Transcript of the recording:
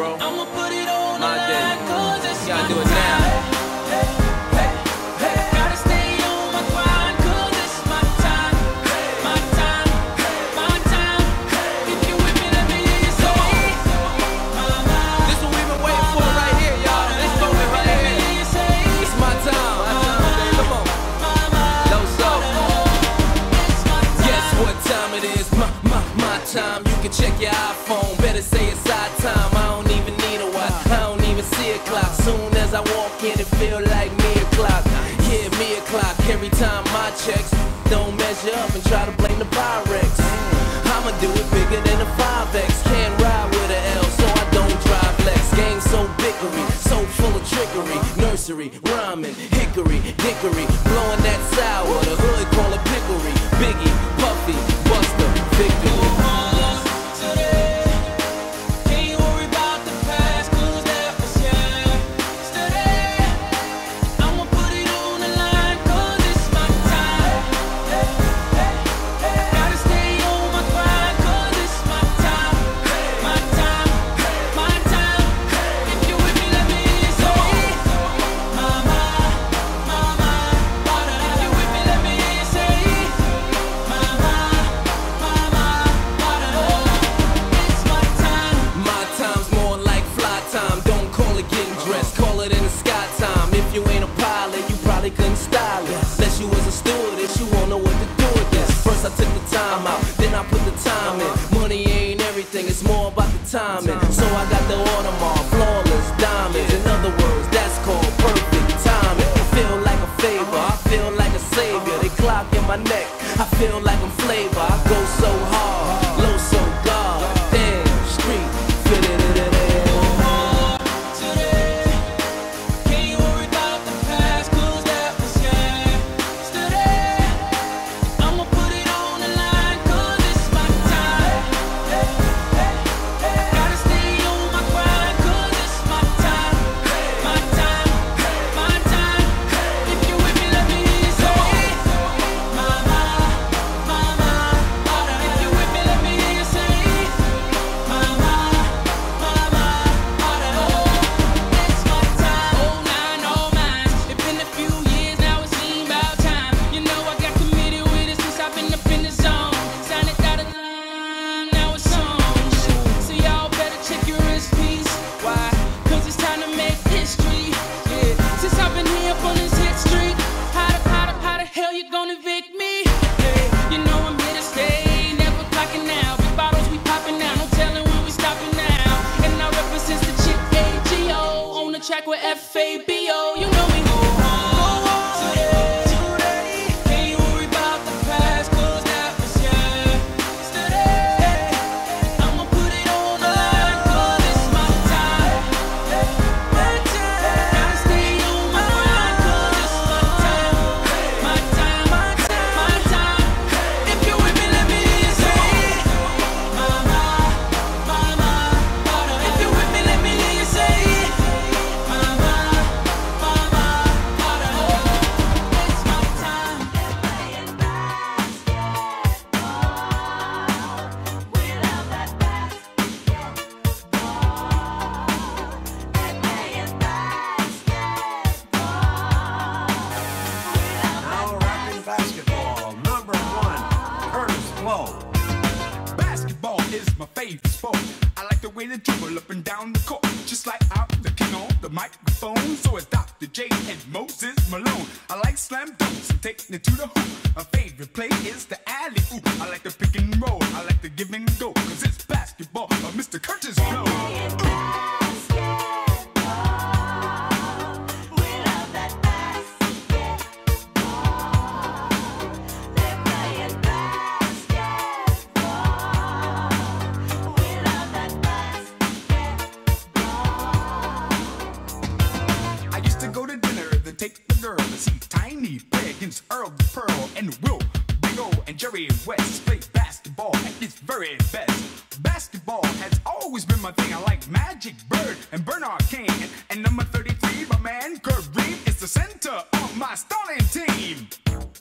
bro. I'ma put it on My the day. line, 'cause it's You gotta my do it now. time. Gotta stay on my grind, 'cause it's my time. My time, my time. If you with me, let me hear you say, This what we've been waiting for right here, y'all. This moment right let me here. hear you say, It's my time. Come on. Low soul. it's my time. Guess what time it is? My time. You can check your iPhone. Better say it's our time. I don't even need a watch. I don't even see a clock. Soon as I walk in, it feel like me o'clock. Yeah, me o'clock. Every time my checks don't measure up and try to blame the Pyrex. I'ma do it bigger than a 5X. Can't ride with a L, so I don't drive Lex. Game so bickery, so full of trickery. Nursery, rhyming, hickory, dickory, blowing that sour. The hood call it pickery. Biggie, Puffy, Buster, Victory. Today, can't you worry about the past, 'cause that was yesterday. I'ma put it on the line, 'cause it's my time. Gotta stay on my grind, 'cause it's my time. My time, my time. If you with me, let me hear you say, mama, mama. If you with me, let me hear you say, mama, mama. It's my time. My time's more like fly time. Don't call it getting dressed, call it in the sky time. If you ain't a pilot, you probably couldn't style it. Unless you was a stewardess, you won't know what to do with this. First I took the time out, then I put the time in. Money ain't everything, it's more about the timing. So I got the Audemars, flawless diamonds. In other words, that's called perfect timing. I feel like a favor, I feel like a savior. They clock in my neck, I feel like I'm flavor. I go so hard, low so God. Damn, street, feel it. Today, can't you worry about the past, 'cause that was yesterday. I'ma put it on the line, 'cause it's my time. Gotta stay on my grind, 'cause it's my time. My time, my time. If you with me, let me hear you say, mama, mama. If you with me, let me hear you say, mama, mama. It's my time. Oh, nine, oh, mine. It's been a few years now, it seems about time. You know I got committed with it since I've been up in the zone. Signed it out of line, now it's on. So y'all better check your recipes. Why? 'Cause it's time to make history. Yeah. Since I've been here up on this hit streak, how the hell you gonna evict me? Hey, you know I'm here to stay, never clocking out. Big bottles we popping now, no telling when we stopping now. And I represent the chick AGO on the track with FABO. You know we go hard today. Can't you worry about the past, 'cause that was yesterday. I'ma put it on the line, 'cause it's my time. Gotta stay on my grind, 'cause it's my time. My time, my time, my time. If you with me, let me hear you say, mama, mama. If you with me, let me hear you say, mama, mama. It's my time. Now rapping basketball, number 1, Curtis Blow. Basketball is my favorite sport. I like the way they dribble up and down the court, just like I'm the king on the microphone. So it's Dr. J and Moses Malone. I like slam dunks and taking it to the hoop. My favorite play is the alley-oop. I like the pick and roll, I like the give and go, 'cause it's basketball of Mr. Curtis Blow. I used to go to dinner, then take the girl to see Tiny play against Earl the Pearl and Will, Big O, and Jerry West play basketball at its very best. Basketball has always been my thing. I like Magic Bird and Bernard King, and number 33, my man Kareem is the center of my starting team.